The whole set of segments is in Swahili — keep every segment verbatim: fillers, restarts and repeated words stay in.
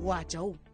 wacha u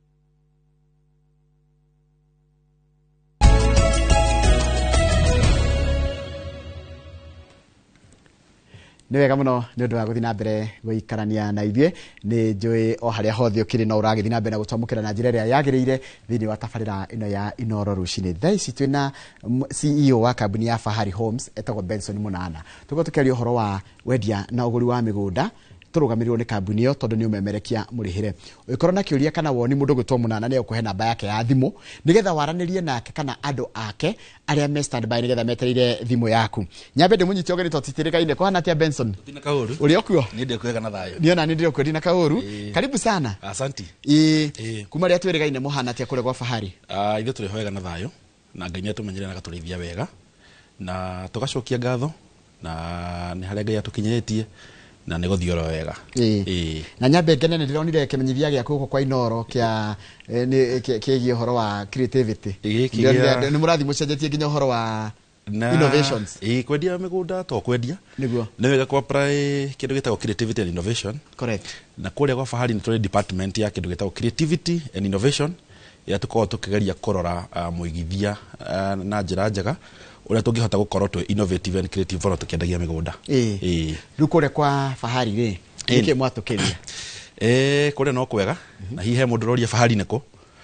nä wega må no nä å ndå wa gå thiä na mbere gå ikarania na ithuä nä njå o harä a hothe å kä rä no å ragä thiä na mbere na gå twamå kä ra na njä ra ä rä a yagä rä ire thä inä wa tabarä ra ä no ya Inoro Rũcinĩ. Thaa ici twä na C E O wa kambuni ya Fahari Homes etagwo Benson Mũnana. Tũkorwo tũkĩaria ũhoro wa wendia na ũgũri wa mĩgũnda tũrũgamĩrĩirwo nĩ kambuni ĩyo tondũ nĩ ũmemerekia mũrĩhĩre. Ũngĩkorwo na kĩũria kana woni mũndũ gwĩtwo Mũnana nĩ ekũhe namba yake ya thimũ nĩgetha waranĩrie nake kana andũ ake arĩa me standby nĩgetha metereire thimũ yaku. Nyambe ndĩmũnyite ũgeni tũtitĩrĩkaine kwa natia Benson. Tina kaũru. Ũrĩ okuo? Nĩ ndĩ kwega na thayũ. Niona nĩ ndĩ okuo ndina kaũru. Karibu sana. Asanti. Ĩĩ. Kuma rĩa twĩrĩgaine mũhana atia kũrĩa gwa Fahari. Ah, ithuĩ tũrĩ wega na thayũ na Ngai nĩ atũmenyerera na gatũrĩithia wega na tũgacokia ngatho na nĩ harĩa Ngai atũkinyĩtie na nĩ gũthiora wega. Ĩĩ. Na nyambe ngene nĩ ndĩronire kĩmenyithia gĩa kũgũkũ kwa Inoro kĩa kĩgiĩ ũhoro wa creativity. Nĩ mũrathi mũcenjetie nginya ũhoro wa innovations. Ĩĩ, kwendia mĩgũnda to kwendia. Nĩguo. Nĩ wega kwa apply kĩndũ gĩtagwo creativity and innovation. Correct. Na kũrĩa gwa Fahari nĩ tũrĩ department ya kĩndũ gĩtagwo creativity and innovation ya tũkorwo tũkĩgeria kũrora mũigithia na njĩra njega ũrĩa tũngĩhota gũkorwo twĩ innovative and creative ona tũkĩendagia mĩgũnda. Ĩĩ. Rĩu kũrĩa kwa Fahari rĩ nĩkĩ mwatũkĩria? Eh, kũrĩa no kwega na hihi he mũndũ ũroria Fahari nĩkũ.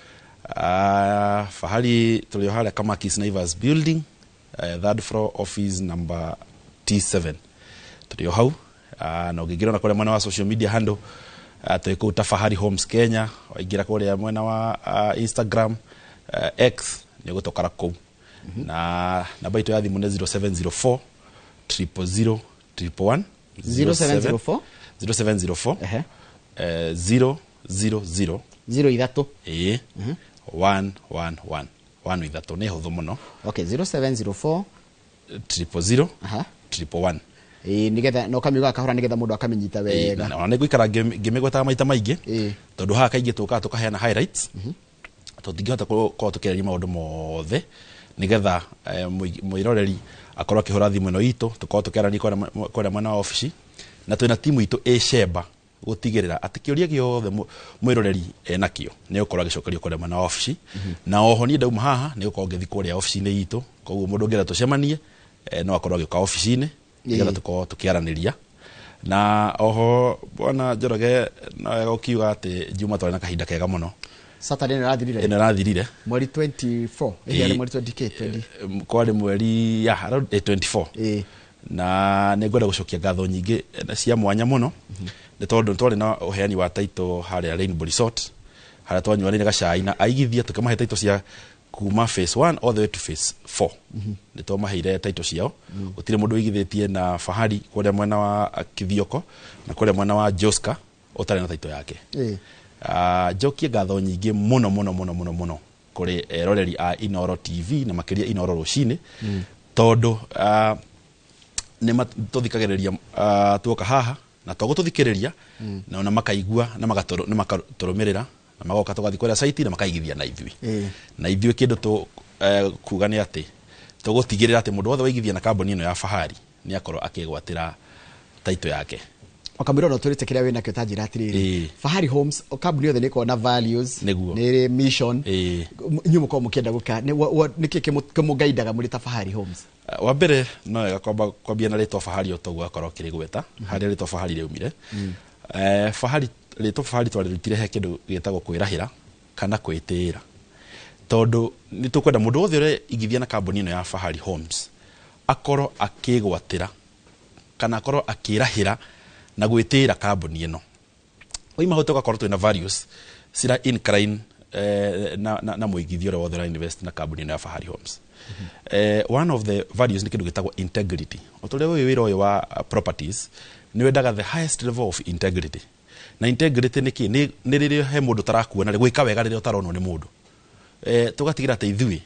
Ah, Fahari tũrĩ harĩa Kamakis Naivas building, uh, third floor office number T seven. Tũrĩ hau na ũngĩingĩra na kũrĩa mwena wa social media handle tũrĩ kũu ta Fahari Homes Kenya, waingĩra kũrĩa mwena wa uh, Instagram, uh, X nĩ ũgũtokara kũu. Na namba itũ ya thimũ nĩ zero seven zero four, zero zero zero, one one. zero seven zero four zero seven zero four zero zero zero zero ithatũ ĩĩ one one one one ithatũ nĩ hũthũ mũno. Okay, zero seven zero four zero zero zero one. Ĩĩ, nĩgetha no kamiuga kahora nĩgetha mũndũ akamenyita wega. Na nĩ ngũikara ngĩmĩgwetaga maita maingĩ tondũ haha kaingĩ tũkaga tũkaheana highlights tũtingĩhota gũkorwo tũkĩarĩria maũndũ mothe nĩgetha mwĩroreri akorwo akĩhũra thimũ ĩno itũ tũkorwo tũkĩarania kũrĩa mwena wa ofici na twĩna timu itũ ĩcemba gũtigĩrĩra atĩ kĩũria gĩothe mwĩroreri enakĩo nĩ gũkorwo agĩcokerio kũrĩa mwena wa ofici. Na oho niĩ ndauma haha nĩ gũkorwo ngĩthiĩ kũrĩa ofici-inĩ itũ, koguo mũndũ ũngĩenda tũcemanie no akorwo agĩũka ofici-inĩ nĩgetha tũkorwo tũkĩaranĩria. Na oho bwana Njoroge no wega ũkiuga atĩ Juma twarĩ na kahinda kega mũno. Saturday nĩ rathirire. Nĩ rathirire. Mweri twenty-four. Ĩĩ, mweri twenty K twenty. Kwarĩ mweri ya twenty-four. Ĩĩ. Na nĩ ngwenda gũcokia ngatho nyingĩ cia mwanya mũno nĩ tondũ twarĩ na ũheani wa taito harĩa Rainbow Resort harĩa twanyuanĩire gacai na aigithia tũkamahe taito cia kuma phase one all the way to phase four. Nĩ twamaheire taito ciao. Gũtirĩ mũndũ ũigithĩtie na Fahari kũrĩa mwena wa Kithioko na kũrĩa mwena wa Joska ũtarĩ na taito yake. Ĩĩ. Ah, njokie ngatho nyingĩ mũno mũno mũno mũno mũno kũrĩ eroreri a Inoro T V na makĩria Inoro Rũcinĩ tondũ nĩ tũthikagĩrĩria tuoka haha na tũgũtũthikĩrĩria na ona makaigua na magatũrũmĩrĩra na magoka tũgathiĩ kũrĩa site na makaigithia na ithuĩ. Na ithuĩ kĩndũ tũkuga nĩ atĩ tũgũtigĩrĩra atĩ mũndũ wothe waigithia na kambuni ĩno ya Fahari nĩ akorwo akĩgwatĩra taito yake. Wakamwĩra no tũrĩte kĩrĩa wĩna kĩo ta njĩra atĩrĩrĩ. Fahari Homes kambuni yothe nĩ ĩkoragwo na values, nĩ mission. Inyuĩ mũkorwo mũkĩenda gũka nĩkĩ kĩmũgaidaga mũrĩ ta Fahari Homes? Wa mbere no wega kwambia na rĩtwa Fahari o toguo akorwo kĩrĩ gweta harĩa rĩtwa Fahari rĩumire. Fahari rĩtwa Fahari twarĩrutire he kĩndũ gĩtagwo kwĩrahĩra kana kwĩtĩĩra tondũ nĩ tũkwenda mũndũ wothe ũrĩa igithia na kambuni ĩno ya Fahari Homes akorwo akĩgwatĩra kana akorwo akĩrahĩra na gwĩtĩĩra kambuni ĩno. Oima hote ũgakorwo twĩna values cira incline na na mũigithia ũrĩa wothe ũra invest na kambuni ĩno ya Fahari Homes. One of the values nĩ kĩndũ gĩtagwo integrity. Ũtũrĩa ũyũ wĩra ũyũ wa properties nĩ wendaga the highest level of integrity. Na integrity nĩ kĩ? Nĩ rĩrĩa he mũndũ tarakuona gwĩka wega rĩrĩa ũtaronwo nĩ mũndũ. Tũgatigĩra atĩ ithuĩ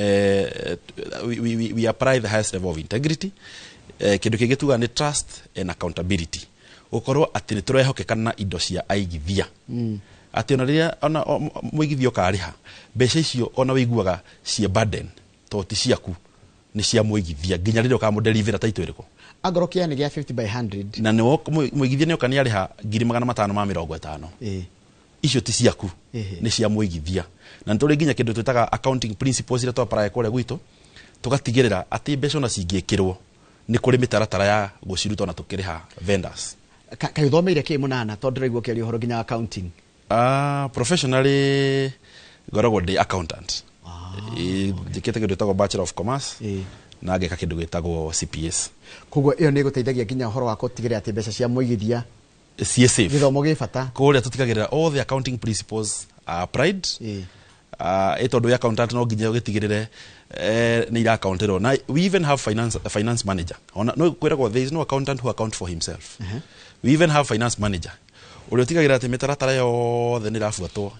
we we apply the highest level of integrity. Kĩndũ kĩngĩ tuga nĩ trust and accountability. Gũkorwo atĩ nĩ tũrehokekana na indo cia aigithia. Atĩ ona rĩrĩa ona mũigithia ũkarĩha mbeca icio ona wĩiguaga cia burden to ti ciaku nĩ cia mũigithia nginya rĩrĩa ũkamũdelivera taito ĩrĩkũ. Angorwo kĩani gĩa fifty by one hundred na nĩ mũigithia nĩ ũkania arĩha ngiri magana matano ma mĩrongo ĩtano. Ĩĩ. icio ti ciaku Ehe. ni cia muigithia na nituri nginya kindu twitaga accounting principles ira twaparae kore gwitu tugatigirira ati mbeca na cingikirwo ni kuri mitaratara ya guciruta na tukiriha vendors. Ka uthomeire ki munana tondu raigwo kiari horo nginya accounting? Ah, professionally ngoragwo ndi accountant. Ah. Njikite kindu twitagwo Bachelor of Commerce. Eh. Na ngeka kindu gwitagwo C P S. Koguo iyo ni guteithagia nginya horo wa gutigirira ati mbeca cia muigithia C S F. githomo gi bata. Kuria tutigagirira all the accounting principles are applied. Eh. Uh, ito do accountant no nginya gitigirire eh ni ira accountero na we even have finance a finance manager ona no kwiragwo there is no accountant who account for himself. Uh-huh. We even have finance manager uri utigagira ati mitaratara yothe ni rafuatwo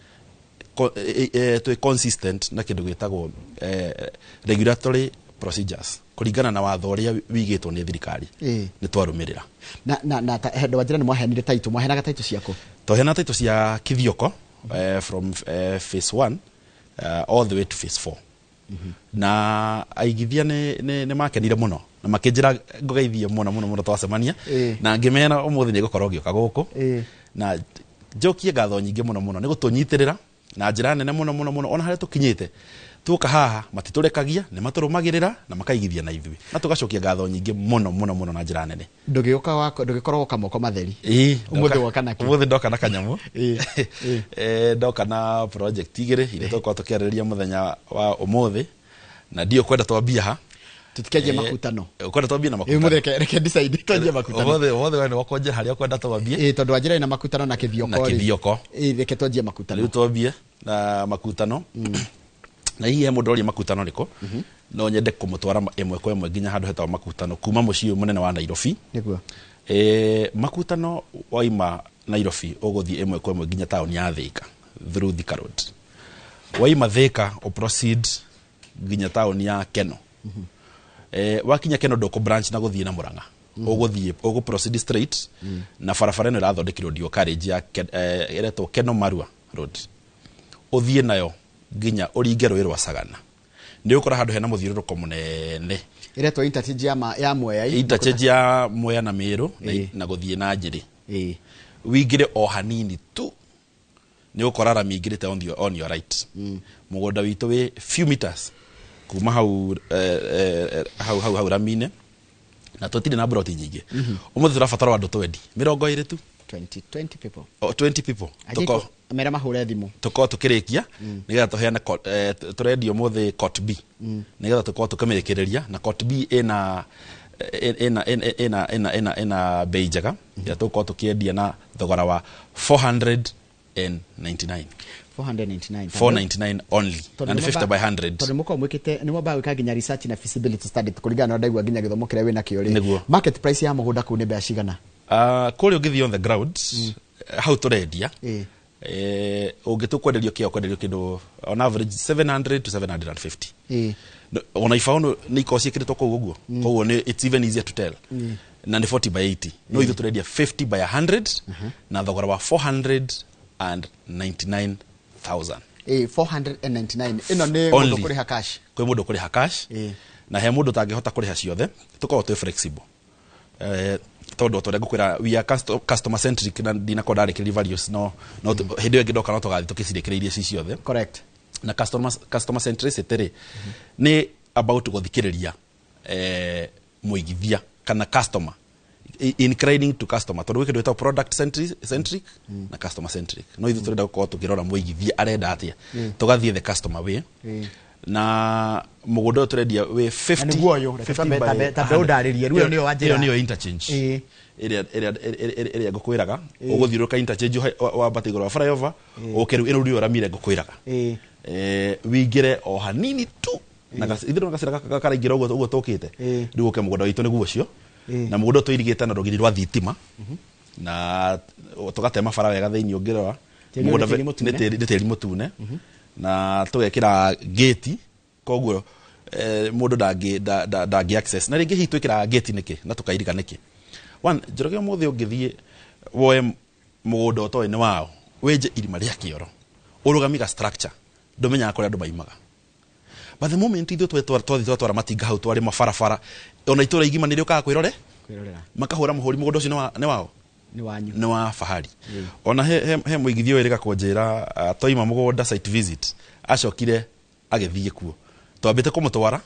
to consistent na kindu gitagwo eh, regulatory procedures kuringana na watho uria wigitwo ni thirikari eh. ni twarumirira na na na hendo wajira ni mwahenire taito mwahenaga taito ciako to hena taito cia kithioko uh, from uh, phase one uh, all the way to phase four. Mm-hmm. Na aigithia ne ne, ne makenire muno na makinjira ngogeithie muno muno muno twacemania e. Na ngimena umuthi ni gukorwo gioka guku e. Na jokie ngatho nyingi muno muno ni gutunyitirira na njira nene muno muno muno ona hare tukinyite tuka haha matiturekagia ni maturumagirira na makaigithia na ithui na tugacokia ngatho nyingi muno muno muno na njira nene ndugioka wako ndugikorwo kamoko matheri eh umuthi woka naki umuthi ndoka na kanyamu eh eh ndoka na project igire ile tukwa tukiarĩrĩria muthenya wa umuthi na ndio kwenda twambia ha tutikeje makutano kwenda twambia na makutano umuthi reke decide twambia makutano umuthi umuthi wani wakonje haria kwenda twambia eh tondu ajira ina makutano na kithioko na kithioko eh reke twambia makutano riu twambia na makutano na hii mundu ori makutano riko mm -hmm. No nyende kumutwara emwe kwa emwe nginya handu hetwa makutano kuma muciĩ munene wa Nairobi niguo eh makutano waima Nairobi uguthie emwe kwa emwe nginya town ya Thika through Thika Road waima Thika o proceed nginya town ya Keno mm -hmm. eh wakinya Keno ndoko branch na guthie na Murang'a mm -hmm. uguthie ugu proceed straight mm -hmm. na barabara ino irathondekirwo ndio carriage ya eh, iretwo Keno Marua Road uthie nayo nginya uringe rũĩ rwa Sagana ni ukora handu hena muthiururuko munene iretwo interchange ya ya Mwea interchange ya Mwea na Meru e. na guthie na Njiri eh wingire o hanini tu ni ukora ramingirite on your on your right mm. Mugunda witu wi few meters kuma hau uh, uh, hau hau hau ramine na tutire na broti nyingi mm -hmm. umuthi turabatara andu twendi mirongo iri tu twenty twenty people oh, twenty people tuko mera mahure thimu tuko tukirikia mm. nigetha tuheana eh, turendio muthi court B mm. nigetha tuko tukamerekereria na court B ina ina ina ina ina ina ina bei njega mm. ya tuko tukiendia na thogora wa four hundred ninety-nine four hundred ninety-nine four ninety-nine only and fifty by one hundred tondu muko mwikite ni mwaba wika ginya research na feasibility study kuringana na ndaigwa ginya githomo kiria wina kiori market price ya mugunda ku ni bea cigana ah kuri ugithi on the ground mm. how turendia eh eh ungitukwenderio kia kwenderio kindu on average seven hundred to seven hundred fifty eh ona ifaunu ni ikosi kiritwo ko uguo mm. Koguo ni it's even easier to tell mm. Na ni forty by eighty no ithu turendia fifty by one hundred uh -huh. Na thogora wa four hundred ninety-nine thousand eh four hundred ninety-nine ino ni mundu kuri ha cash kwi mundu kuri ha cash eh na he mundu tangihota kuri ha ciothe tuko tu flexible eh todo to ngukwira we are customer centric na dina ko direct values no no mm. Hidio ngidoka no togathi tukicirekereirie ci ciothe correct na customer customer centricity mm -hmm. Ni about guthikiriria eh muigithia kana customer inclining to customer tondu wikindo eta product centric centric mm. Na customer centric no ithu turenda gukorwo tukirora muigithia arenda atia mm. Tugathie the customer way mm. Na mugunda turendia we fifty niguo yo tabe tabe udaririe ruo niyo wajira niyo interchange eh area area area ngukwiraga uguthiuruka interchange wa batigoro flyover ukeru ino ruo ramire ngukwiraga eh eh wingire o hanini tu na ithiro gasira karaingira ugo ugo tokite riu ke mugunda witu niguo cio na mugunda tuirigite na rogiri rwa thitima na tugatema bara wega thiini ungirora mugunda ni tiri mutune na tugekira gate koguo eh mundu dangi dangi access na ringi hitu ikira gate niki na tukairiga niki one njoroge muthi ungithie woe mugunda utoe ni wao weje irima ria kioro urugamiga structure ndomenya akore andu maimaga but the moment ithu twetwa twathi twatwara matinga hau twari mabarabara ona itura igima nirio ka kwirore kwirorera makahura muhuri mugunda ucio ni wao ni wanyu ni wa fahari mm. ona he, he, he muigithio erika kunjira uh, toima mugunda site visit acokire agithie kuo twambite kumutwara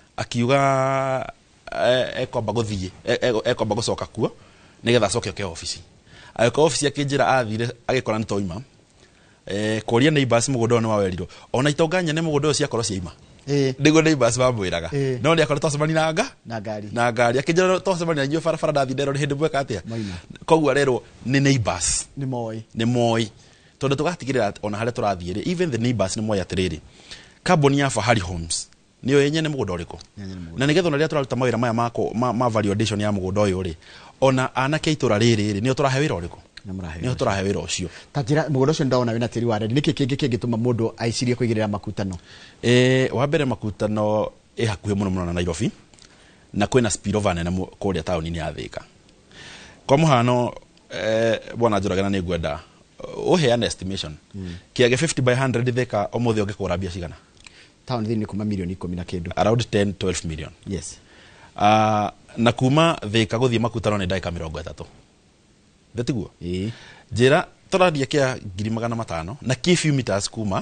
akiuga ekwamba guthie ekwamba gucoka kuo nigetha acoke ke office ayoka office akinjira athire agikora ni toima eh kuria neighbors mugunda ni wawerirwo ona itonga nyene mugunda ucio akoro ciima eh ndigo neighbors bamwiraga no ni akora tocemani nanga na ngari na ngari akinjira tocemani na bara bara ndathi ndero hindi bweka atia koguo rero ni neighbors ni moi ni moi tondu tugatigirira ona hare turathiire even the neighbors ni moi atiriri carbon ya Fahari Homes niyo yenye ni mugunda uriko na nigetha ona ria turaruta mawira maya mako ma, ma validation ya mugunda uyu ri ona anake itura riri ri niyo turahe wira uriko niyo turahe wira ucio tajira mugunda ucio ndaona wina tiri wa redi niki kingi kingituma mundu aicirie kuigirira makutano eh wa mbere makutano e hakuhe muno muno na Nairobi na kwina spillover nene kuria tauni ni Thika kwa muhano eh bwana Njoragena ni ngwenda uheane estimation mm. kiage fifty by one hundred Thika omothe ungikura bia cigana town thini kuma milioni ikumi na kindu around ten to twelve million yes uh, na kuma Thika guthie makutano ni ndaika mirongo itatu betiguo eh jira turadia kia ngiri magana matano na ki few meters kuma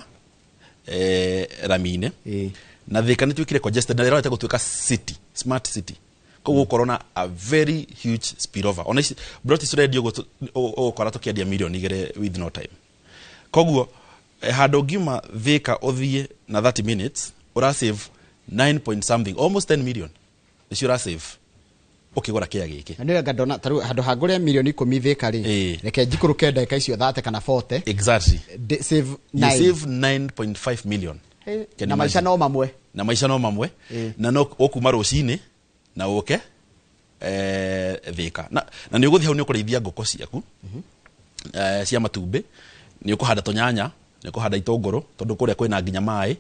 eh Ramine eh na Thika ni twikire congested na rero ita gutwika city smart city koguo corona a very huge spillover ona brought is ready go o kora to kiadia million igere with no time koguo eh, hado gima Thika othie na thirty minutes ora save nine point something almost ten million isura save ukigora kia giki ndio gadona taru hado hagore milioni ikumi Thika ri reke njikuruke ndeka icio thirty kana forty exactly De, save nine. You save nine point five million hey, na maisha no mamwe na maisha no mamwe hey. Na no okuma rucini na uke eh Thika na na ni uguthi hau ni ukurithia ngoko ciaku mhm eh cia matumbe ni ukuhanda tonyanya ni ukuhanda itongoro tondu kuria kwina nginya mai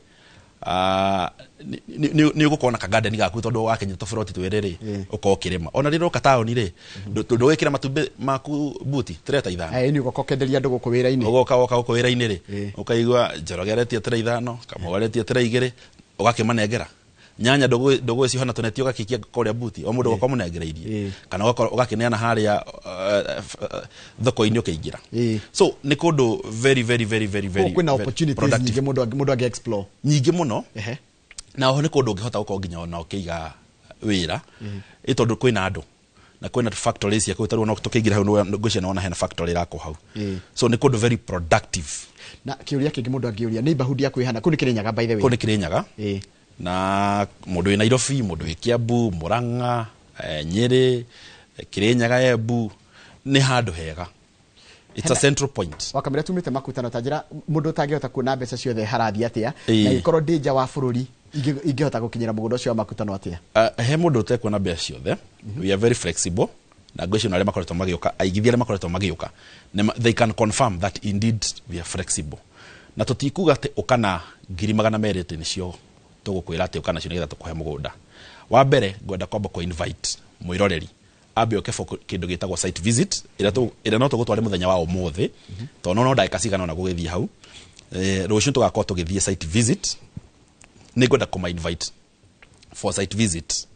ah ni ni ugukona ka garden gaku tondu wakinya tofroti twerere uko kirima ona riro ka taoni ri tondu wikira matumbe maku buti treta ithano eh ni uko kenderia ndugu ku wira-ini ugoka uka ku wira-ini ri ukaigwa Njorogeretie tira ithano Kamũgeretie tira igiri ugakimanengera nyanya dogo dogo cio hana tonetio gakikia koria buti o mundu goko munengereirie kana ugakineana haria thoko-ini ukiingira so ni kundu very very very very very kuna opportunities nyingi mundu mundu age explore nyingi muno ehe na ho ni kundu ungihota guko nginya ona ukiiga wira itondu kwina andu na kwina factories ya kwitaru no tukiingira hau ngucia na ona hena factory rako hau so ni kundu very productive na kiuria kingi mundu angiuria neighborhood ya kwihana kuni Kirinyaga by the way kuni Kirinyaga eh na mundu wi Nairobi mundu wi Kiambu Murang'a eh, Nyeri eh, Kirinyaga Embu ni handu hega it's Hena, a central point wakamira tumite makutano tajira mundu tangihota kuona mbeca ciothe harathi atia na ikoro danger wa bururi ingihota gukinyira mugundo cio makutano atia uh, he mundu tekuona mbeca ciothe mm -hmm. we are very flexible na ngwĩciria na arĩa makoretwo magĩũka aigithia arĩa makoretwo magĩũka they can confirm that indeed we are flexible na tũtikuga atĩ ũkana ngiri magana merĩ atĩ nĩcio tugukwira ati ukana cio nigetha tukuhe mugunda wa mbere ngwenda kwamba ku invite mwiroreri ambe oke for kindu gitagwo site visit ira tu ira no tugutware muthenya wa umuthi to no no ndaika cigana na gugithie hau eh rucio tugakorwo tugithie site visit ni ngwenda kuma invite for site visit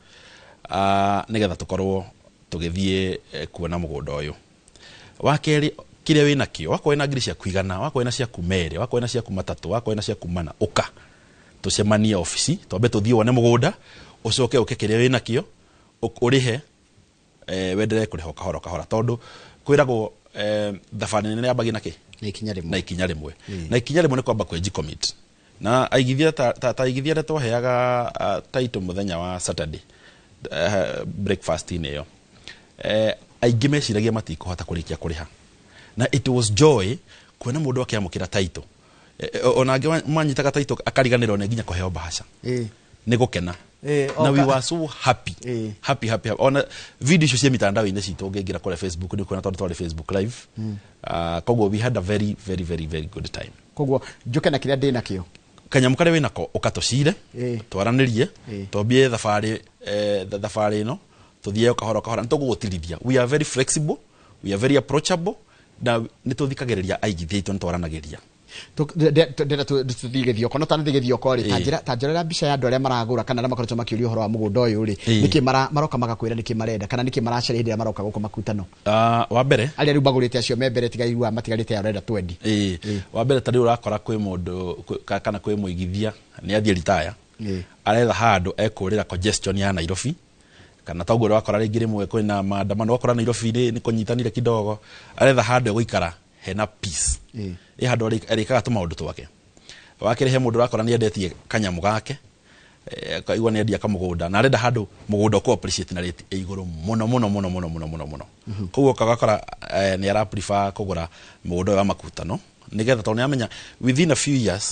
ah uh, nigetha tukorwo tugithie eh, kuona mugunda uyu wa keri kiria wina kio wako ina ngiri cia kuigana wako ina cia kumere wako ina cia kumatatu wako ina cia kumana uka tucemanie ofisi twambe tuthie wone mugunda ucoke ukekeria wina kio urihe eh wendere kuriho kahora kahora tondu kwiragwo eh thabari nene yambagi naki na ikinya rimwe na ikinya rimwe na ikinya rimwe ni kwamba kwenji commit na aigithia ta ta aigithia ndeto heaga uh, title muthenya wa Saturday uh, breakfast ineyo eh aigi meciragia matikuhota kurikia kuriha na it was joy kuona mundu akiamukira title ona nge manyitaga taito akariganira one nginya kuheo bahasha eh ni gukena eh na we were so happy eh. happy happy ona video icio cia mitandao-ini citu ungengira kule Facebook ni kuona tondu twari Facebook live mm. uh, koguo we had a very very very very good time koguo njuke na kiria ndina kio kanyamu kare wina ko ukatocire eh. twaranirie eh. tobie thabari eh, thabari no tuthie kahora kahora ntugugutirithia we are very flexible we are very approachable na nituthikagiriria aigithia itu ntwaranagiria ndenda tuthige gĩthioko no tanathige gĩthioko ri tanjira tanjira mbica ya andũ arĩa maragũra kana arĩa makoretwo makĩũria ũhoro wa mũgũnda ũyũ ri nĩkĩ maroka magakwĩra nĩkĩ marenda kana nĩkĩ maracaria hĩndĩ ĩrĩa maroka gũkũ makutano ah wa mbere arĩa rĩu magũrĩte acio me mbere tigairua matigarĩte arenda twendi eh wa mbere tari ũrakora kwĩ mũndũ kana kwĩ mũigithia nĩ athie retire aretha handũ ekũrĩra congestion ya Nairobi kana taguo wakora rĩngĩ rĩmwe kwĩna maandamano wakora Nairobi nĩ kũnyitanire kidogo aretha handũ gũikara hena peace ĩ handũ arĩkaga tu maũndũ twake wakĩrehe mũndũ wakora nĩ endetie kanyamu gake kaigua nĩ endia kamũgũnda na arenda handũ mũgũnda ũkũ appreciate na rate igũrũ mũno mũno mũno mũno mũno mũno mũno koguo kagakora nĩ ara prefer kũgũra mũgũnda wa makutano nĩgetha tondũ nĩ amenya within a few years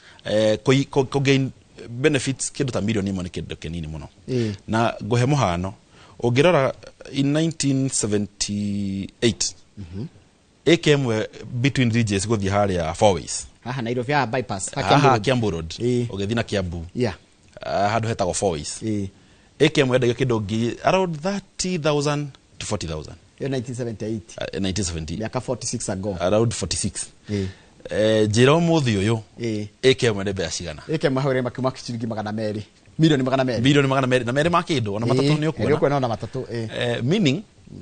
kũ gain benefits kĩndũ ta milioni imwe nĩ kĩndũ kĩnini mũno na ngũhe mũhano ũngĩrora in nineteen seventy-eight ĩka ĩmwe between regions gũthiĩ harĩa four ways haha Nairobi ya bypass haha Kiambu Road ũgĩthiĩ na Kiambu yeah handũ hetagwo four ways ĩka ĩmwe endaga kĩndũ ngi around thirty thousand to forty thousand nineteen seventy-eight nineteen seventy miaka forty-six ago around forty-six eh njĩra ũmũthĩ ũyũ ĩka ĩmwe nĩ mbeca cigana ĩka ĩmwe haũrĩa makiuma ciringi magana merĩ milioni magana merĩ milioni magana merĩ na merĩ ma kĩndũ ona matatũ nĩ ũkuona nĩ ũkuona ona matatũ eh meaning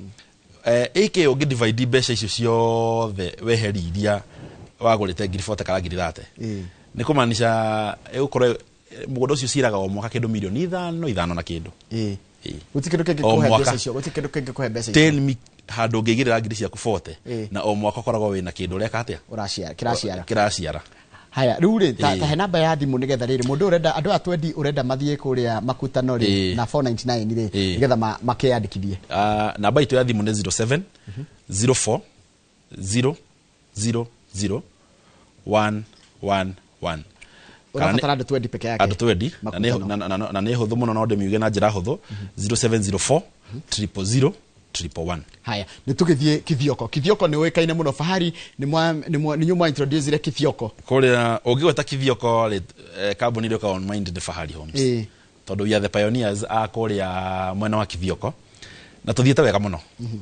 eh ĩka ũngĩ divide mbeca icio ciothe weheri iria wagũrĩte ngiri forty kana ngiri thirty nĩ kũmaanisha ũkorwo mũgũnda ũcio ciraga o mwaka kĩndũ milioni ithano ithano na kĩndũ eh gũti kĩndũ kĩngĩ kũhe mbeca icio gũti kĩndũ kĩngĩ kũhe mbeca icio tell me handũ ũngĩigĩrĩra ngiri ciaku forty na o mwaka ũkoragwo wĩna kĩndũ ũreka atĩa ũraciara kĩraciara kĩraciara haya rĩu rĩ ta he namba ya thimũ nĩgetha rĩrĩ mũndũ ũrenda andũ a twendi ũrenda mathiĩ kũrĩa makutano rĩ na four ninety-nine rĩ nĩgetha makĩyandĩkithie namba itũ ya thimũ nĩ zero seven zero four zero zero zero one one one ũrabatara andũ twendi peke yake andũ twendi na nĩ hũthũ mũno no ndĩmiuge na njĩra hũthũ zero seven zero four triple zero triple one haya nĩ tũgĩthiĩ Kithioko Kithioko nĩ ũĩkaine mũno fahari nĩ mwa nĩ nyuma introduce ile Kithioko kũrĩa ũngĩgweta Kithioko kambuni ile ka on mind the Fahari Homes tondũ we are the pioneers a kũrĩa mwena wa Kithioko na tũthiĩte wega mũno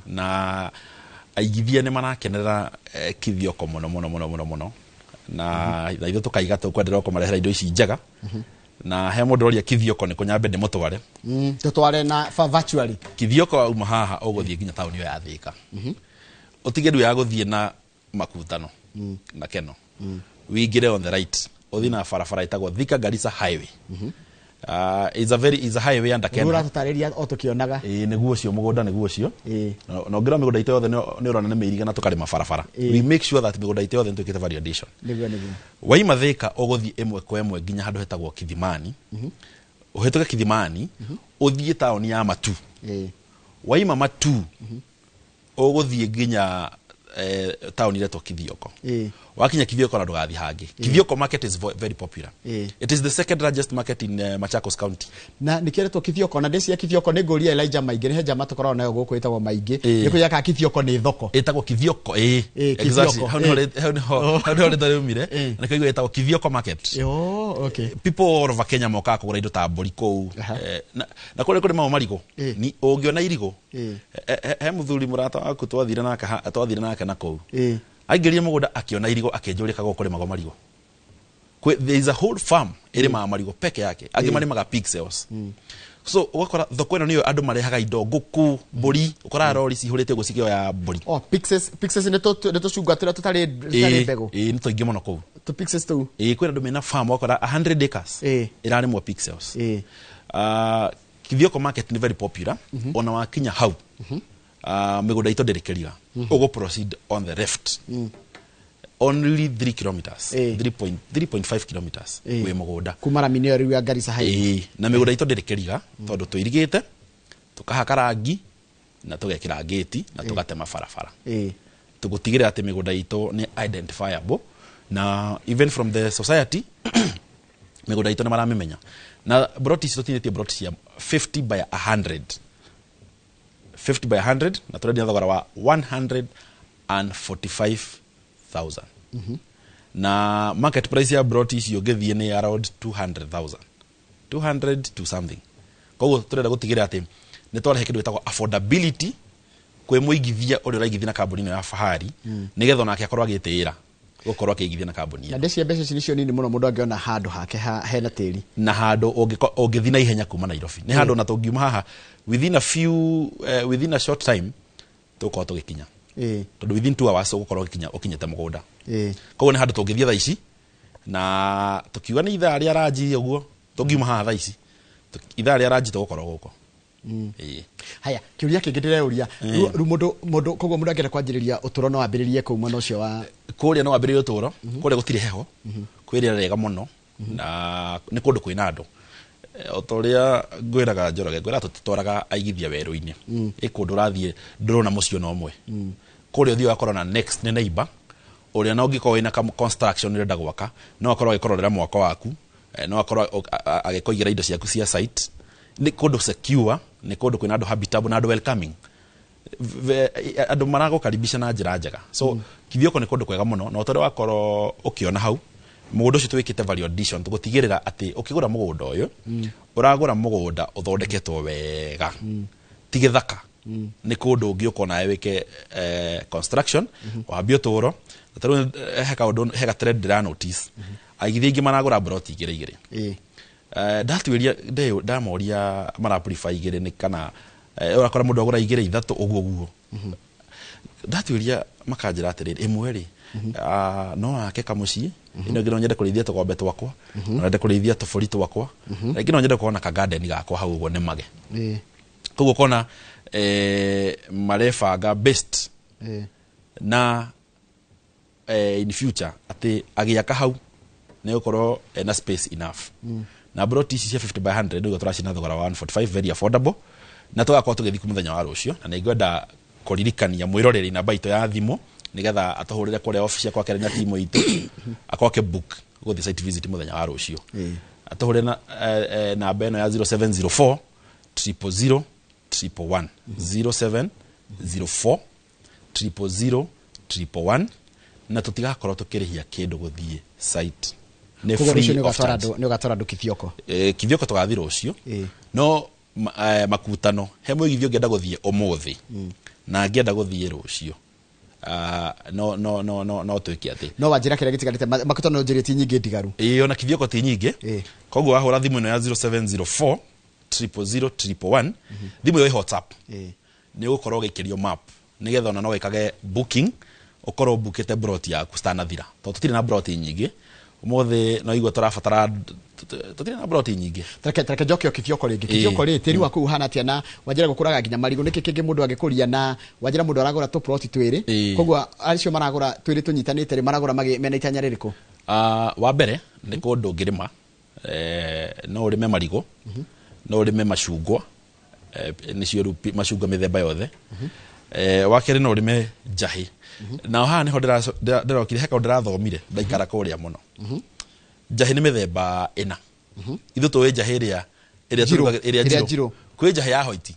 na aigithia nĩ marakenerera Kithioko mũno mũno mũno mũno mũno na ithuĩ tũkaiga tũkwenderera kũmarehera indo ici njega na he mũndũ ũrĩa Kithioko nĩ kũnyambe ndĩ mũtware mm tũtware na virtually Kithioko uma haha ũgũthiĩ nginya taũni ĩyo ya Thĩka ũtige ndũ ya gũthiĩ na makutano na Keno wĩingĩre on the right ũthiĩ na barabara ĩtagwo Thika Garissa highway uh is a very is a highway under Keno ũra tũtarĩria o tũkĩonaga ĩ nĩguo cio mũgũnda nĩguo cio na ũngĩra mĩgũnda ite yothe nĩ ũrona nĩ mĩiriga na tũkarĩma barabara we make sure that mĩgũnda ite yothe nĩtwĩkĩte validation nĩguo nĩguo waima Thĩka ũgũthiĩ ĩmwe kwa ĩmwe nginya handũ hetagwo Kithimani ũhĩtũke Kithimani ũthiĩ taũni ya Matu waima Matu ũgũthiĩ nginya taũni ile to Kithioko wakinya Kithioko na ndũgathiĩ hangĩ Kithioko market is very popular it is the second largest market in uh, Machakos County na nĩkĩretwo Kithioko na ndĩcia Kithioko nĩ ngũria Elijah maingĩ nĩ heja matokorwo nayo gũkũ ĩtagwo maingĩ nĩ kũyaka Kithioko nĩ thoko ĩtagwo Kithioko eh exactly how no how no ndare umire na kaigua ĩtagwo Kithioko market oh okay people all over Kenya moka kũgũra indo ta mbũri kũu na kũrĩ kũrĩ maũ marigũ ni ũngĩona irigũ he mũthuri mũrata waku twathire nake twathire nake na kũu aingĩrie mũgũnda akĩona irigũ akĩnjũrĩka gũkũ kũrĩmagwo marigũ there is a whole farm ĩrĩmaga marigũ peke yake angĩ marĩmaga pixels so ũgakora thoko ĩno nĩyo andũ marehaga indo ngũkũ mbũri ũkoraga rori cihũrĩte gũcikio ya mbũri oh pixels pixels nĩ tũ nĩ tũcunga tũrĩa tũtarĩ tũtarĩ mbegũ ĩ nĩ tũingĩ mũno kũu tũ pixels tũ ĩ kwĩna andũ mena farm ũgakora one hundred acres ĩrarĩmwo pixels uh Kithioko market nĩ very popular ona wakinya hau Uh, mĩgũnda ito ndĩrĩkĩriga ũgo proceed on the left only three kilometers three point five kilometers wĩ mũgũnda kuma Ramineo rĩu ya Garissa highway na mĩgũnda ito ndĩrĩkĩriga tondũ tũirigĩte tukahaka rangi na tũgekĩra gate na tũgatema barabara tũgũtigĩrĩra atĩ mĩgũnda ito nĩ identifiable na even from the society mĩgũnda ito nĩ maramĩmenya na broti ici tũtinĩtie broti cia fifty by one hundred fifty by one hundred na tũrendia thogora wa one hundred forty-five thousand na market price ya broti icio ũngĩthiĩ nĩ around two hundred thousand two hundred to something koguo tũrenda gũtigĩrĩra atĩ nĩ twarehe kĩndũ gĩtagwo affordability kwĩ mũigithia ũrĩa ũraigithia na kambuni ĩno ya Fahari nĩgetha onake akorwo agĩtĩĩra gukorwo akigithia na kambuni na ndeci mbeca ici nicio nini muno mundu angiona handu hake hena tiri na handu ungithina ihenya kuma Nairobi ni handu na tungiuma haha within a few uh, within a short time tuko tugikinya eh tondu within two hours ugukorwo ukinya ukinyete mugunda eh koguo ni handu tungithia thaa ici na tukiuga ni ithaa ria ranji uguo tungiuma haha thaa ici ithaa ria ranji tugukorwo guko Mm. Eh. Haya, kiuria kingi ndireuria ru mundu mundu koguo mundu angenda kwanjiriria uturo no ambiririe ku mwena ucio wa kuria no ambiririe uturo kuria gutire heho kwiria rega muno na ni kundu kwina andu otoria ngwiraga njoroge ngwira tutwaraga aigithia weru-ini ikundu rathie ndurona mucio no mwe kuria thio akorwo na next ne neighbor uria no ngiko ina construction renda gwaka no akorwo agikororera mwako waku no akorwo agikoigira indo ciaku cia site ni kundu secure ni kundu kwina andu habitable na andu welcoming andu marago karibisha na njira njega so mm. kithioko ni kundu kwega muno na utore wakorwo ukiona hau mugunda ucio twikite value addition tugutigirira ati ukigura mugunda uyu mm. uragura mugunda uthondeketwo wega mm. tigithaka mm. ni kundu ungi ukona wike eh, construction mm -hmm. wambio turo taru heka undu heka trend ra notice mm -hmm. aigithia ingi maragura broti igire igire eh Uh, ndatuiria ndeyo ndamoria marapurify igire ni kana uh, urakora mundu agura igire ithatu uguo uguo mhm ndatuiria makanjira atiriri imwe ri ah no ake kamuci ino ngino nyende kurithia tugombe twakwa na ndende kurithia tufuri twakwa na ngino nyende kuona ka garden gakwa hau uguo ni mage eh kuguo kona eh marefanga best eh na eh in future ati agiaka hau ne ukorwo na space enough mm. na broti cia fifty by one hundred ndio turashina thogora one forty-five very affordable na tugakorwo tugithi ku muthenya wa rucio na ningwenda kuririkania mwiroreri namba ito ya thimu nigetha atuhurire kuria office yakwa kenya timu itu akoke book guthi site visit muthenya wa rucio mm. atuhurire na uh, uh, namba eno ya zero seven zero four zero zero zero one one zero seven zero four zero zero zero one na tutigakorwo tukirihia kindu guthie site ne free of charge ne ugatora ndu kithioko eh kithioko tugathira ucio no makutano hemo igithio ngenda guthie umuthi na ngenda guthie rucio ah no no no no no twiki ati no wanjira kire gitigarite makutano njiri ti nyingi ndigaru eh ona kithioko ti nyingi koguo wahura thimu ino ya zero seven zero four zero zero zero one thimu yo WhatsApp eh ni ukorwo gikirio map nigetha ona no wekage booking ukorwo bookete broti yaku stanathira to tutire na broti nyingi umothe no igwa turafatara tutire na broti nyingi tareke tareke jokyo kithioko ringi kithioko ri tiri waku uhana atia na wanjira gukuraga ginya marigo niki kingi mundu agikuria na wanjira mundu aragura to broti twiri kogwa alicio maragura twiri tunyitanite ri maragura mena itanya ririko ah wa mbere ni kundu ngirima eh no urime marigo no urime mashungwa eh nicio mashungwa mithemba yothe eh wakere no urime njahi na haha niho ndirokire heka ndirathomire ndaikara kuria muno njahi ni mithemba ina ithu tuwe njahi ria iria turuga iria jiro kwi njahi ya hoiti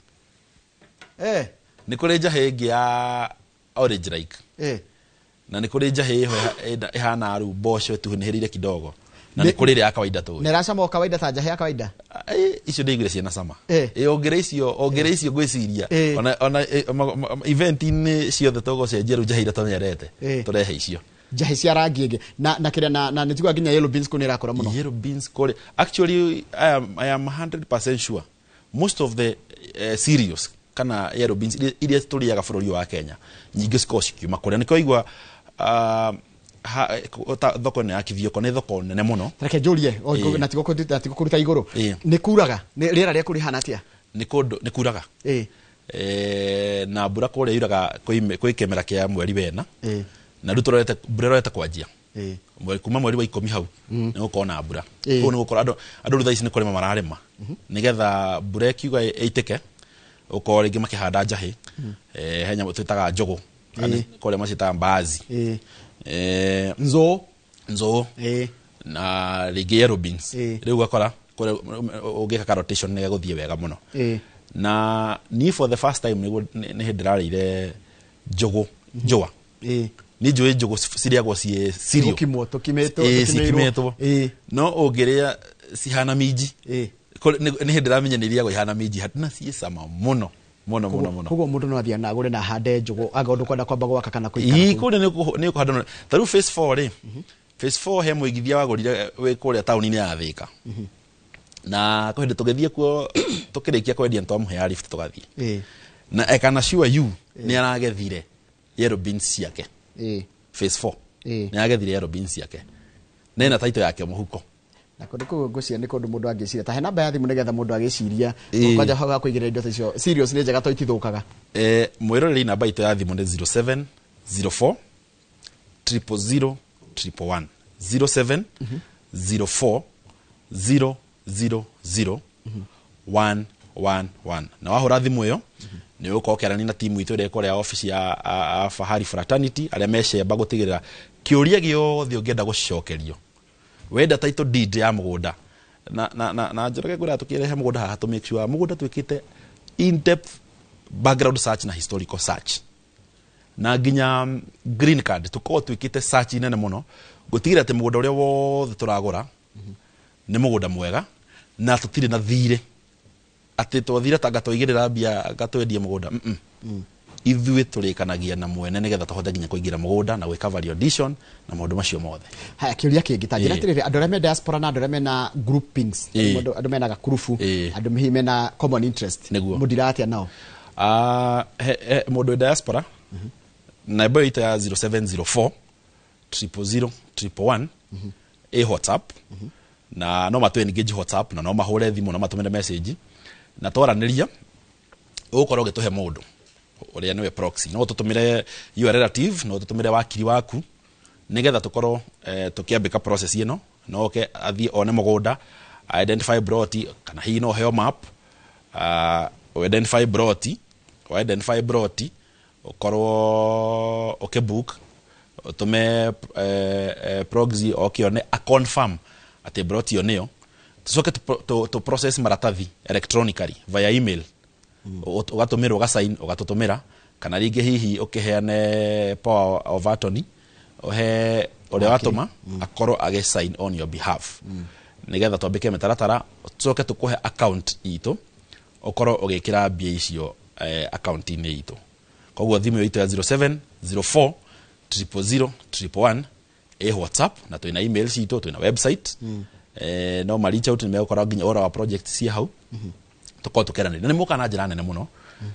eh ni kuri njahi ingi ya orange like eh na ni kuri njahi ihana aru bosho tuhunihirire kidogo na ni kuri ria kawaida tu ne rasama kawaida ta njahi ya kawaida eh icio ndigire ciana sama eh ongere icio ongere icio gwiciria ona ona event ni ciothe togo cenjeru njahi ratonyerete turehe icio njahi cia rangi ingi na na kire na na nitugwa ginya yellow beans kuni rakora muno yellow beans kore actually I am I am one hundred percent sure most of the uh, cereals kana yellow beans iria turiaga bururi wa Kenya nyingi cikocikiuma kore niko igwa uh, ha thoko ne akithioko ne thoko nene muno tareke njurie na tigo kuruta tigo kuruta iguru ni kuraga ni rira ria kuri hana atia ni kundu ni kuraga eh eh na mbura kore yuraga kwi kemera kia mweri wena eh na rutorete mbura rete kwanjia eh mweri kuma mweri wa ikumi hau ni gukona mbura ko ni gukora andu andu rutha ici ni kurima mararima nigetha mbura kiuga eitike ukore ngi makihanda njahi eh henya twitaga njogo ani kore macita mbazi eh eh nzo nzo eh na rigi yellow beans riu gakora kore ugeka rotation ne guthie wega muno eh na ni for the first time ni hindirarire njogo njoa eh ni njoe njogo siriagwo cie sirio kimoto kimeto kimeto eh no ugiria sihana miji eh ni hindiramenya ni riagwo ihana miji hatina cie sama muno Muno muno muno. Koguo mundu no athia na agure na hande njugu agondu kwenda kwamba gwaka kana kuikara. Ii kune ni kuhanda. Taru phase four ri. Phase four he muigithia wagurire we kuria tauni-ini ya Thika. Na ko hindi tugithie kuo tukirikia kwendia ntomuhe ya lift tugathie. Eh. Na I can assure you ni aragethire yellow beans yake. Eh. Phase four. Eh. Ni aragethire yellow beans yake. Nena taito yake muhuko. Na kundu ku gucia ni kundu mundu angiciria ta he namba ya thimu nigetha mundu agiciria kwanja haga kuigira indo icio serious ni njega to itithukaga. Eh, mwiroreri namba ito ya thimu ni zero seven zero four zero zero zero one one zero seven zero four zero zero zero one one one. Na wahura thimu iyo ni uko kerani na timu itu ire kore office ya Fahari Fraternity aria mecemba gutigirira kiuria giothe ungienda gucokerio wenda title deed ya mugunda na na na na njoroge gura tukirehe mugunda haha to make sure mugunda twikite in depth background search na historical search na ginya green card tuko twikite search nene muno gutigira ati mugunda uria wothe turagura ni mugunda mwega na tutire na thire ati twathira tanga twaigirira mbia gatwendie mugunda mm -mm. Ithuĩ turikanagia na mwene nigetha tuhote nginya kuingira mugunda na gwika value addition na maundu macio mothe. Haya kiuria kingi ta njira tirire andu arĩa diaspora na andu arĩa mena groupings andu andu mena gakurufu andu mihime na common interest mudira atia nao. Ah mundu diaspora na boy ita zero seven zero four zero zero zero one e WhatsApp na no matu engage WhatsApp na no mahure thimu no matumire message na twaraniria ukorwo gituhe mundu uria niwe proxy no tutumire your relative no tutumire wakiri waku nigetha tukorwo eh, tukiambika process ino no ke athi one mugunda identify broti kana hi no heo map uh, identify broti o identify broti ukorwo okay book tume eh, eh, proxy okione a confirm ati broti oneo tusoke to, to, to process maratathi electronically via email ugatumira ugasign ugatutumira kana ringi hihi ukiheane power of attorney ohe ore watuma akorwo age sign on your behalf nigetha twambike metaratara tucoke tukuhe account itu ukorwo ugikira mbia icio account ini itu koguo thimu itu ya zero seven zero four zero zero zero one e WhatsApp na twina email citu twina website eh no reach out ni mekora nginya ora wa project ci hau tuko tukerane ni muka na njira nene muno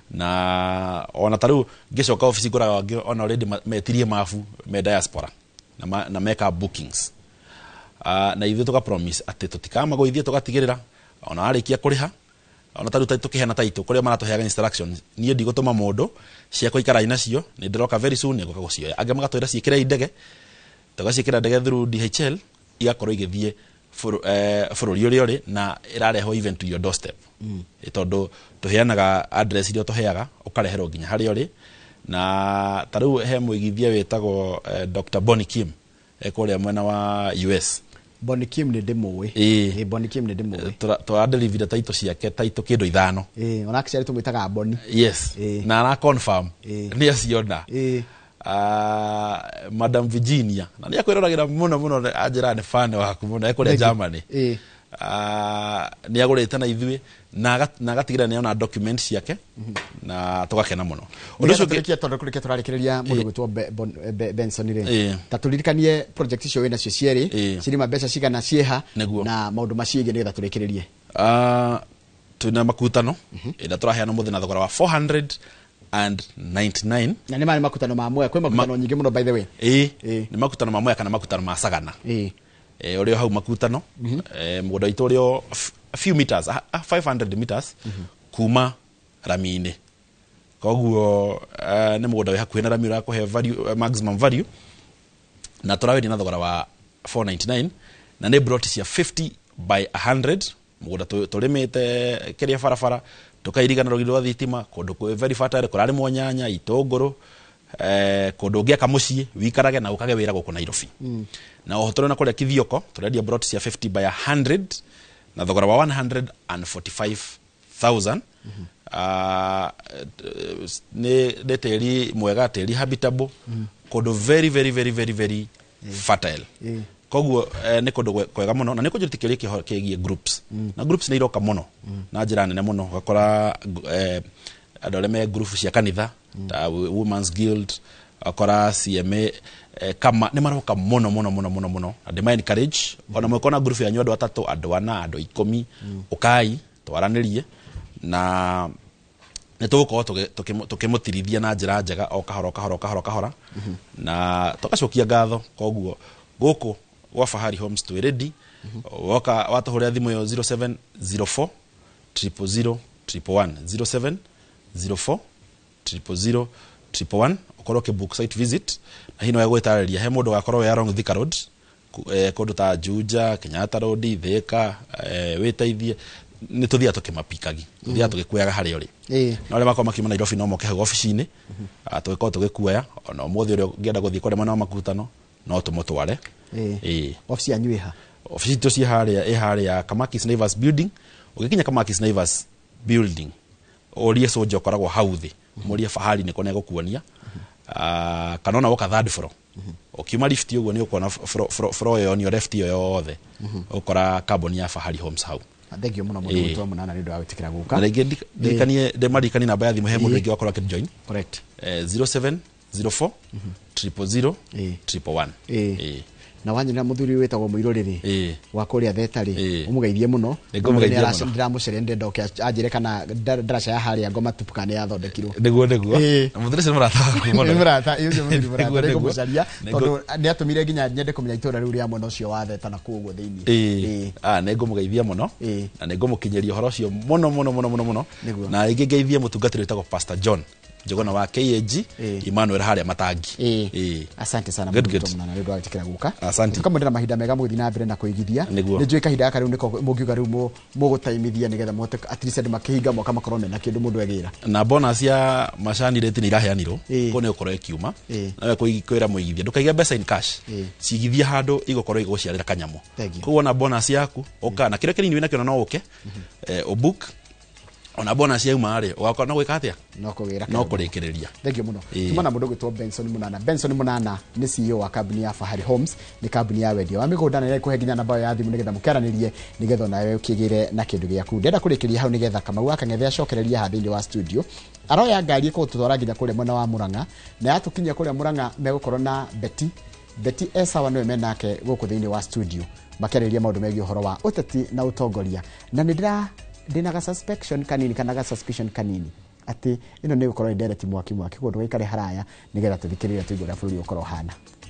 na ona taru ngicoka office gura ona already metirie mafu me diaspora na ma, na make bookings uh, na ithu tuka promise ati tutikama goithie tugatigirira ona arikia kuriha ona taru tukihena taito kuria maratuheaga instructions nie ndigutuma mundu cia kuikara inacio ni ndiroka very soon ni guka gucioya age magatwira ciikira indege tugaciikira ndege through D H L igakorwo igithie bururi uri uri na irareho even to your doorstep mm. Itondo tuheanaga address irio tuheaga ukareherwo nginya hari uri na taru he muigithia wetagwo uh, Doctor Bonnie Kim ekuria mwena wa U S. Bonnie Kim ni ndimwe eh Bonnie Kim ni ndimwe to deliver taito ciake taito kindu ithano eh ona actually tumwitaga Bonnie yes e. Na ara confirm e. Ni aciona eh Uh, Madam Virginia na ni akwiragira muno muno ajira ne fan waku muno ekuria Germany eh uh, ni agurite na ithui na na gatigira ni ona documents yake mm -hmm. Na tugakena muno undu ucio kikia tondu kurikia turarikiria mundu gwitwo Benson ire taturirikanie project icio wina cio cieri cirima mbeca cigana cieha na maundu maciege ni gaturikirie uh, tuna makutano ina turaheana muthi na thogora wa four hundred and ninety-nine na ni mali makutano mamwe kwe makutano nyingi muno by the way eh ni makutano mamwe kana makutano ma sagana eh eh uri hau makutano eh mugoda itorio a few meters five hundred meters kuma ramine koguo ni mugoda we hakuhena rami ura kuhe value maximum value na turawe na thogora wa four ninety-nine na ne brought cia fifty by one hundred mugoda turimete keria farafara tukairigana rogiro wa thitima kundu ku very fertile kurari mwanyanya itongoro eh kundu ngiaka mucii wikarage na ukage wira guku Nairobi mm. Na ohotoro na kuria kithioko turedia brought cia fifty by one hundred na thogora wa one hundred forty-five thousand mm -hmm. uh, ne deteri mwega teri habitable mm. Kundu very very very very very yeah. Fertile yeah. Koguo eh, ni kundu kwega muno na ni kujutikiria kigie groups mm. Na groups ni iroka muno mm. Na njira nene muno gakora eh, andå arä me group cia kanitha ta Women's Guild akora C M A eh, kama nä maroka muno muno muno muno muno andä ma encourage ona mwekona group ya nyandå atatå andå ana andå ikumi ukai twaranĩrie na nä tå gå korwo tå kä må tirithia na njä ra njega o kahora kahora kahora kahora na tå gacokia ngatho koguo gå kå gwa Fahari Homes twä ready woka watå hå rä a thimå yo zero seven zero four zero zero zero one zero seven zero four zero zero zero one ukorwo ke book site visit na hino ya gwetararia he mundu gakorwo ya wrong Thika Road eh kundu ta Juja Kenyatta Road Thika eh wetaithie ni tuthia tukimapikagi tuthia tugikuyaga hari uri eh na wale makoma kima Nairobi no moke hago office-ini atugiko tugikuya ona umuthi uri ngienda guthii kore mwana wa makutano no tumutware eh eh office yanyu iha office to si hari ya hari ya Kamakis Naivas building ugikinya Kamakis Naivas building orie soja ukoragwo hauthi murie Fahari niko nego kuonia ah kanona woka third floor ukiuma lift uguo ni ukona floor yo ni left yo yothe ukora carbon ya Fahari Homes hau thegio muno muno mutwa munana ni ndo awitikira guka na rege ndikanie de marikani namba ya thimu he mundu ngi wakorwo join correct eh zero seven zero four zero zero zero one eh na wanyina muthuri wetagwo Muiroriri wa kuria Thetari umugeithie muno ndiramucerende ndoke anjire kana ndarasha ya hari ngoma tupukane ya thondekirwo niguo niguo muthuri se murata muno murata iyo je muthuri murata niguo mucaria tondu ni atumire nginya nyende kumenya itura riu ria mwena ucio wa Theta na kuguo thiini eh ah niguo mugeithia muno na niguo mukinyeria horo ucio muno muno muno muno muno na ingegeithie mutungatiri wetagwo Pastor John Jogona wa K A G Emmanuel haria matangi eh asante sana muno munana ndio atikira guka asante kamwendera mahinda mega mugithi na mbere na kuigithia ni njui kahinda ya kariu niko mugiuga riu mugutaimithia nigetha mote at least andu makihinga moka makorwo mena kindu mundu egira na bonus ya macani rate ni iraheanirwo ko ne ukorwo ikiuma na kuikwira muigithia ndukaiga mbeca in cash cigithia handu igokorwo iguciarira kanyamo koguo na bonus yaku oka na kire kinini wina kiona no uke eh o book ona bonus ya umare wakwa no gwika atia no kugira no kurekereria thengio muno tumana mundu gwitwo Benson Munana Benson Munana ni C E O wa company ya Fahari Homes ni company ya wendia wa migunda na ikuhe ginya namba ya thimu nigetha mukeranirie nigetha nawe ukigire na kindu giaku ndenda kurekeria hau nigetha kama waka ngethe acokereria hathini wa studio aroya ngari ko tutwara ginya kule mwena wa Muranga na yatukinya kule Muranga megukorwo na Betty Betty Esawa no menake guku thini wa studio makereria maundu megi horo wa uteti na utongoria na ndira ndina ga suspicion kanini kana ga suspicion kanini ati ino ni gukorwo indirect mwaki mwaki gundu gaikare haraya nigetha tuthikirira tuigura bũrũri ukorwo hana